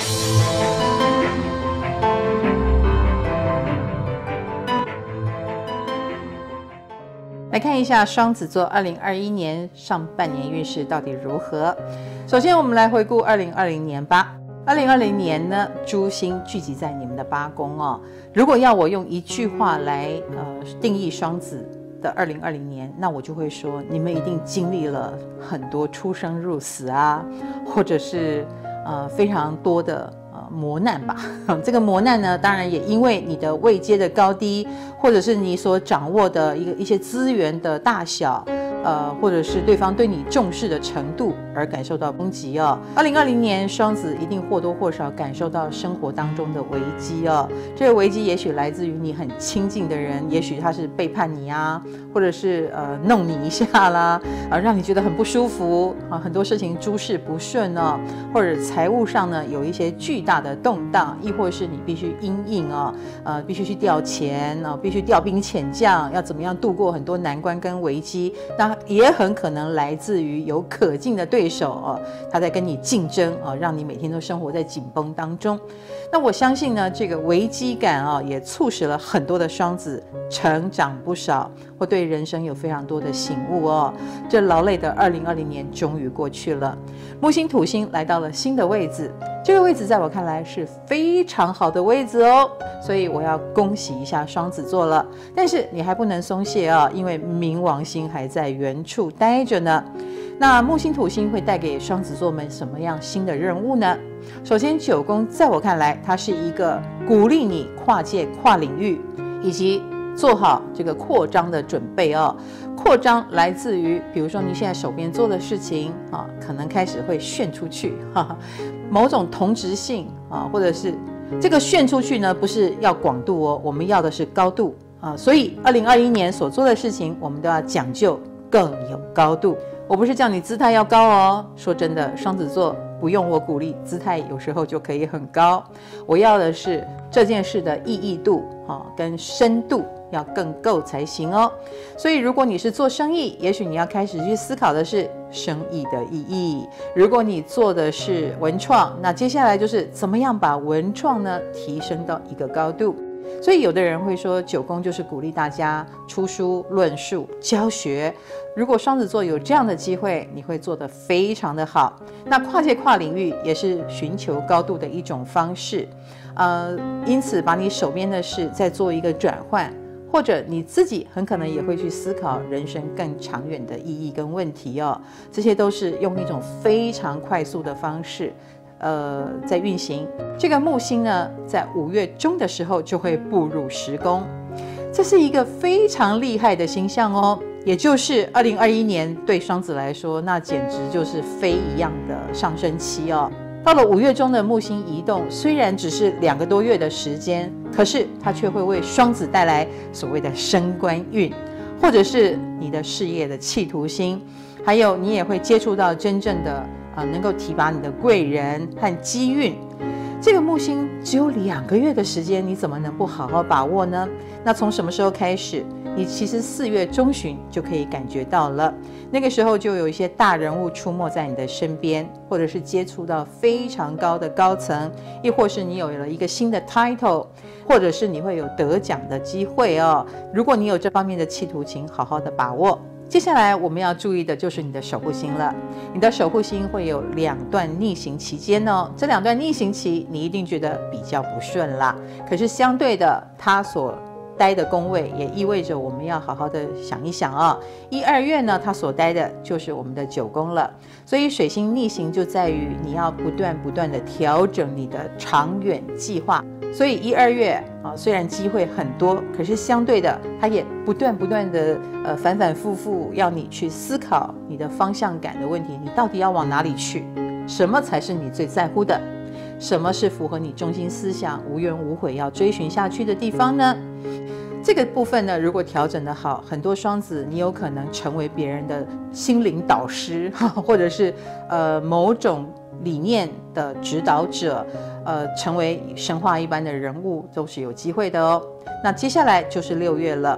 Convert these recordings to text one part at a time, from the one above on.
来看一下双子座2021年上半年运势到底如何。首先，我们来回顾2020年吧。2020年呢，诸星聚集在你们的八宫哦。如果要我用一句话来定义双子的2020年，那我就会说，你们一定经历了很多出生入死啊，或者是非常多的磨难吧。这个磨难呢，当然也因为你的位阶的高低，或者是你所掌握的一些资源的大小，或者是对方对你重视的程度而感受到攻击哦。2020年双子一定或多或少感受到生活当中的危机哦。这个危机也许来自于你很亲近的人，也许他是背叛你啊，或者是弄你一下啦，让你觉得很不舒服啊，很多事情诸事不顺哦，或者财务上呢有一些巨大的动荡，亦或是你必须因应哦，必须去调钱哦，必须调兵遣将，要怎么样度过很多难关跟危机。那也很可能来自于有可敬的对手哦，他在跟你竞争哦，让你每天都生活在紧绷当中。那我相信呢，这个危机感啊，也促使了很多的双子成长不少，或对人生有非常多的醒悟哦。这劳累的2020年终于过去了，木星土星来到了新的位置，这个位置在我看来是非常好的位置哦，所以我要恭喜一下双子座了。但是你还不能松懈啊，因为冥王星还在原处待着呢。那木星土星会带给双子座们什么样新的任务呢？首先9宫在我看来，它是一个鼓励你跨界跨领域，以及做好这个扩张的准备哦。扩张来自于比如说你现在手边做的事情啊，可能开始会炫出去，某种同质性啊，或者是这个炫出去呢，不是要广度哦，我们要的是高度啊。所以2021年所做的事情，我们都要讲究更有高度。我不是叫你姿态要高哦，说真的，双子座不用我鼓励，姿态有时候就可以很高。我要的是这件事的意义度跟深度要更够才行哦。所以如果你是做生意，也许你要开始去思考的是生意的意义。如果你做的是文创，那接下来就是怎么样把文创呢提升到一个高度。所以有的人会说9宫就是鼓励大家出书、论述、教学。如果双子座有这样的机会，你会做得非常的好。那跨界跨领域也是寻求高度的一种方式，因此把你手边的事再做一个转换，或者你自己很可能也会去思考人生更长远的意义跟问题哦。这些都是用一种非常快速的方式在运行。这个木星呢，在5月中的时候就会步入10宫，这是一个非常厉害的星象哦。也就是2021年对双子来说，那简直就是飞一样的上升期哦。到了5月中的木星移动，虽然只是2个多月的时间，可是它却会为双子带来所谓的升官运，或者是你的事业的企图心，还有你也会接触到真正的能够提拔你的贵人和机运。这个木星只有2个月的时间，你怎么能不好好把握呢？那从什么时候开始？你其实4月中旬就可以感觉到了，那个时候就有一些大人物出没在你的身边，或者是接触到非常高的高层，亦或是你有了一个新的 title， 或者是你会有得奖的机会哦。如果你有这方面的企图，请好好的把握。接下来我们要注意的就是你的守护星了，你的守护星会有2段逆行期间哦，这2段逆行期你一定觉得比较不顺啦，可是相对的，它所待的宫位也意味着我们要好好的想一想啊。1、2月呢，它所待的就是我们的9宫了，所以水星逆行就在于你要不断的调整你的长远计划。所以1、2月虽然机会很多，可是相对的，它也不断的反反复复要你去思考你的方向感的问题，你到底要往哪里去？什么才是你最在乎的？什么是符合你中心思想无怨无悔要追寻下去的地方呢？这个部分呢，如果调整得好，很多双子你有可能成为别人的心灵导师，或者是某种理念的指导者，成为神话一般的人物，都是有机会的哦。那接下来就是6月了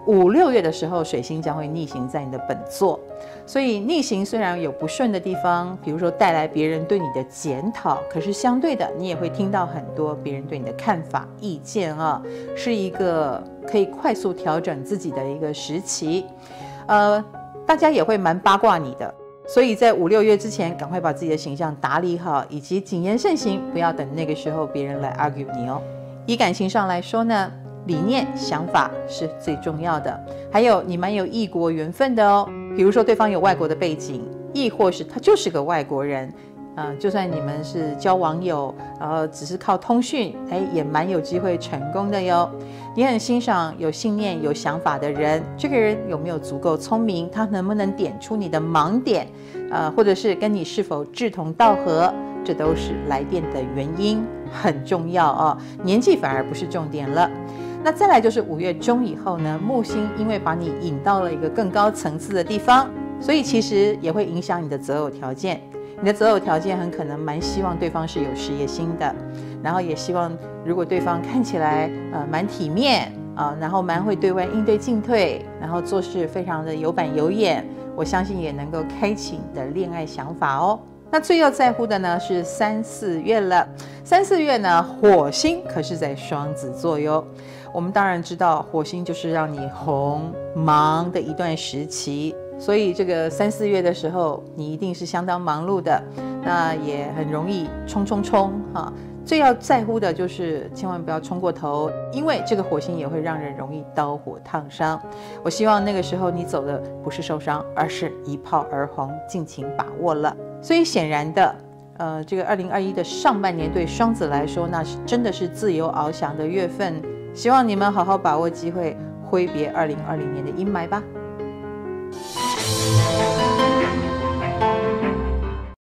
5、6月的时候，水星将会逆行在你的本座，所以逆行虽然有不顺的地方，比如说带来别人对你的检讨，可是相对的，你也会听到很多别人对你的看法、意见啊，是一个可以快速调整自己的一个时期。大家也会蛮八卦你的，所以在5、6月之前，赶快把自己的形象打理好，以及谨言慎行，不要等那个时候别人来 argue 你哦。以感情上来说呢，理念、想法是最重要的，还有你蛮有异国缘分的哦。比如说对方有外国的背景，亦或是他就是个外国人，就算你们是交网友，只是靠通讯，也蛮有机会成功的哟。你很欣赏有信念、有想法的人，这个人有没有足够聪明？他能不能点出你的盲点？或者是跟你是否志同道合？这都是来电的原因，很重要哦。年纪反而不是重点了。那再来就是5月中以后呢，木星因为把你引到了一个更高层次的地方，所以其实也会影响你的择偶条件。你的择偶条件很可能蛮希望对方是有事业心的，然后也希望如果对方看起来蛮体面然后蛮会对外应对进退，然后做事非常的有板有眼，我相信也能够开启你的恋爱想法哦。那最要在乎的呢是3、4月了。3、4月呢，火星可是在双子座哟。我们当然知道，火星就是让你红忙的一段时期。所以这个3、4月的时候，你一定是相当忙碌的，那也很容易冲最要在乎的就是千万不要冲过头，因为这个火星也会让人容易刀火烫伤。我希望那个时候你走的不是受伤，而是一炮而红，尽情把握了。所以显然的，这个2021的上半年对双子来说，那是真的是自由翱翔的月份。希望你们好好把握机会，挥别2020年的阴霾吧。